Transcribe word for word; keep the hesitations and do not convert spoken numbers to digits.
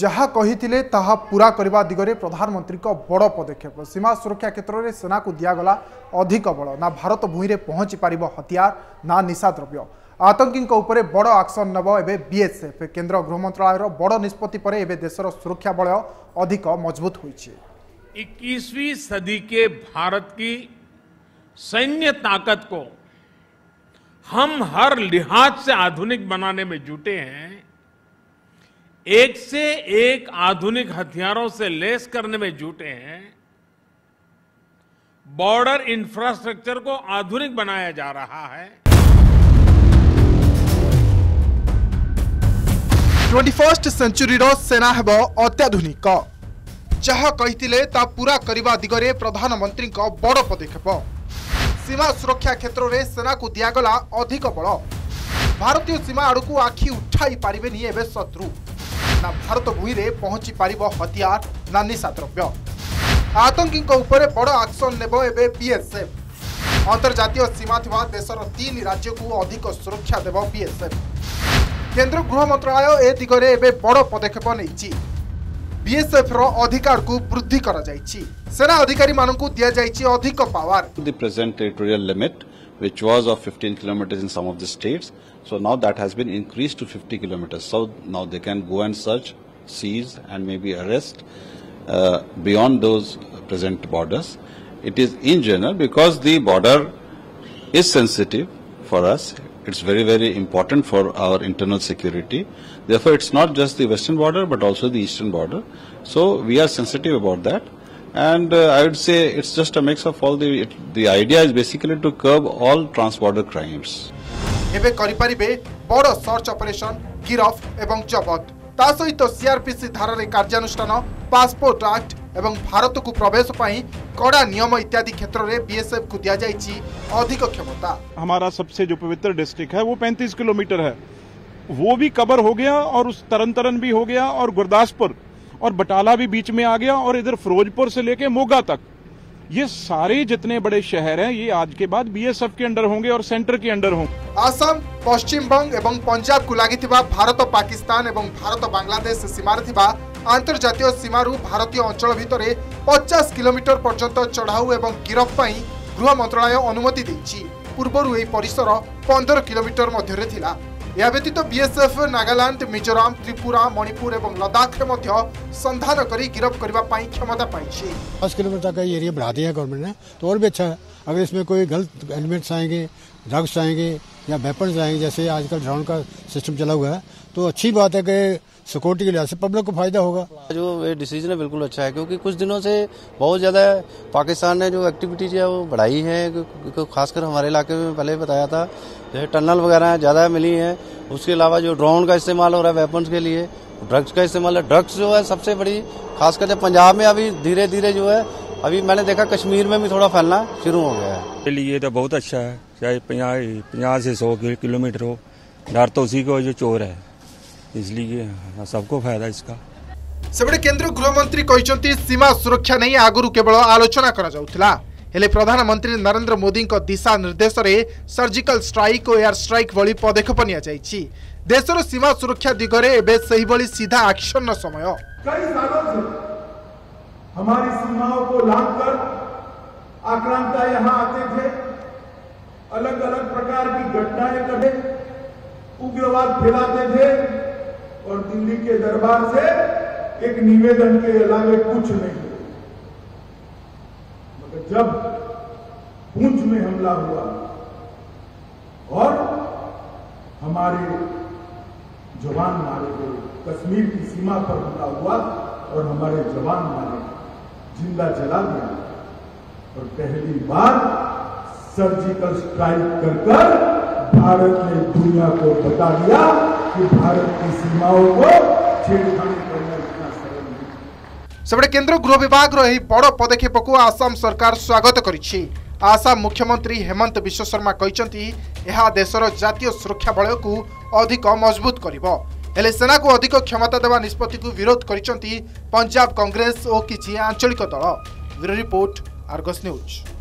जहा कहिथिले ताहा पूरा करबा दिगरे प्रधानमंत्री को बड़ पदक्षेप। सीमा सुरक्षा क्षेत्र में सेना को दियागला अधिक बल। ना भारत भूमि रे पहुंची पारिबो हथियार ना निशा द्रव्य। आतंकी उपरे बड़ एक्शन नब एबे बीएसएफ। केंद्र गृह मंत्रालय बड़ निष्पत्ति पर एबे देशर सुरक्षा बल अधिक मजबूत होइछे। इक्कीसवीं सदी के भारत की सैन्य ताकत को हम हर लिहाज से आधुनिक बनाने में जुटे हैं। एक से एक आधुनिक हथियारों से लैस करने में जुटे हैं। बॉर्डर इंफ्रास्ट्रक्चर को आधुनिक बनाया जा रहा है। ट्वेंटी फर्स्ट सेंचुरी रो सेना हेबो अत्याधुनिक। जहा कहिथिले ता पूरा करिबा दिगरे प्रधानमंत्री को बड़ पदक्षेप। सीमा सुरक्षा क्षेत्र में सेना को दियागला अधिक बल। भारतीय सीमा आड़ को आखि उठाई पारिबेनी एबे शत्रु। ना भारत भूमि रे पहुंची पारिबो हथियार ना निशा द्रव्य। आतंकी उपरे बड़ एक्शन नेबो एबे बीएसएफ। अंतर्जातीय सीमा थिबा देशर तीन राज्य को अधिक सुरक्षा देबो बीएसएफ। केंद्र गृह मंत्रालय ए दिगरे एबे बड़ पदक्षेप नेइछि। बीएसएफ रो अधिकार को वृद्धि करा जाइछि। सेना अधिकारी मानकु दिया जाइछि अधिक power. The present territorial limit, which was of fifteen kilometers in some of the states, so now that has been increased to fifty kilometers. So now they can go and search, seize, and maybe arrest uh, beyond those present borders. It is in general because the border is sensitive for us. It's very, very important for our internal security. Therefore, it's not just the western border, but also the eastern border. So we are sensitive about that. And uh, I would say it's just a mix of all the, it, the idea is basically to curb all trans-border crimes. एबे करि परिबे बड़ search operation गिरफ एवं जबत ता सहित CrPC धारा रे कार्यानुष्ठान पासपोर्ट एक्ट एवं भारत को प्रवेश पाई कड़ा नियम इत्यादि क्षेत्र में बीएसएफ को दिया जाइछि अधिक क्षमता। हमारा सबसे जो पवित्र डिस्ट्रिक्ट है वो पैंतीस किलोमीटर है, वो भी कवर हो गया और उस तरन तरन भी हो गया और गुरदासपुर और बटाला भी बीच में आ गया और इधर फिरोजपुर से लेके मोगा तक ये सारे जितने बड़े शहर हैं ये आज के बाद बीएसएफ के अंडर होंगे और सेंटर के अंडर होंगे। आसाम, पश्चिम बंग एवं पंजाब को लगी भारत पाकिस्तान एवं भारत बांग्लादेश सीमार अंतर्जातीय सीमारू भारतीय अंचल भितर पचास किलोमीटर पर्यंत चढ़ाऊ एवं गिरफ पाई गृह मंत्रालय अनुमति देछि। पूर्वरु एही परिसर पंद्रह किलोमीटर मध्य थिला। या व्यतीत बीएसएफ नागालैंड, मिजोराम, त्रिपुरा, मणिपुर एवं लद्दाख में मध्य संधान करी गिरफ करबा पाई क्षमता पाइछि। पाँच किलोमीटर का एरिया बढ़ा दिया गवर्नमेंट ने, तो और भी अच्छा है। अगर इसमें कोई गलत एलिमेंट्स आएंगे, ड्रग्स आएंगे या वेपन्स आएंगे, जैसे आजकल ड्रोन का सिस्टम चला हुआ है, तो अच्छी बात है कि सिक्योरिटी के लिहाज से पब्लिक को फायदा होगा। जो ये डिसीजन है बिल्कुल अच्छा है, क्योंकि कुछ दिनों से बहुत ज्यादा पाकिस्तान ने जो एक्टिविटीज है वो बढ़ाई है। खासकर हमारे इलाके में पहले बताया था जैसे टनल वगैरह ज्यादा मिली है। उसके अलावा जो ड्रोन का इस्तेमाल हो रहा है वेपन्स के लिए, ड्रग्स का इस्तेमाल है। ड्रग्स जो है सबसे बड़ी, खासकर जब पंजाब में अभी धीरे धीरे जो है, अभी मैंने देखा कश्मीर में भी थोड़ा फैलना शुरू हो गया है। लिए तो बहुत अच्छा है, चाहे पचास से सौ किलोमीटर हो, डर तो उसी को जो चोर है, इसलिए सबको फायदा इसका। सेबडे केंद्र गृह मंत्री कहते सीमा सुरक्षा नहीं आगुरु केवल आलोचना करा जाउथला, हेले प्रधानमंत्री नरेंद्र मोदी को दिशा निर्देश रे सर्जिकल स्ट्राइक और एयर स्ट्राइक भली पदक्षेप निया जाइछि। देशर सीमा सुरक्षा दिगरे एबे सही भली सीधा एक्शन न समय। कई सालों से हमारी सीमाओं को लांघकर आक्रांता यहाँ आते थे, अलग अलग प्रकार की घटनाएं करते, उग्रवाद फैलाते थे और दिल्ली के दरबार से एक निवेदन के अलावा कुछ नहीं। मगर जब पुंछ में हमला हुआ और हमारे जवान मारे गए, कश्मीर की सीमा पर हमला हुआ और हमारे जवान मारे, जिंदा जला दिया, और पहली बार सर्जिकल स्ट्राइक कर कर भारत ने दुनिया को बता दिया कि भारत की सीमाओं को छेड़खानी करना इतना सरल नहीं। सेबडे केंद्र गृह विभाग रो एही बड़ पदक्षेप को आसाम सरकार स्वागत करिछि। आसाम मुख्यमंत्री हेमंत बिश्व शर्मा कहते यह देशर जातीय सुरक्षा बल को अधिक मजबूत करिबो। हेले सेना को अधिक क्षमता देवा निष्पत्ति को विरोध करिसंती पंजाब कांग्रेस और किछि आंचलिक दल। Bureau report, Argus news.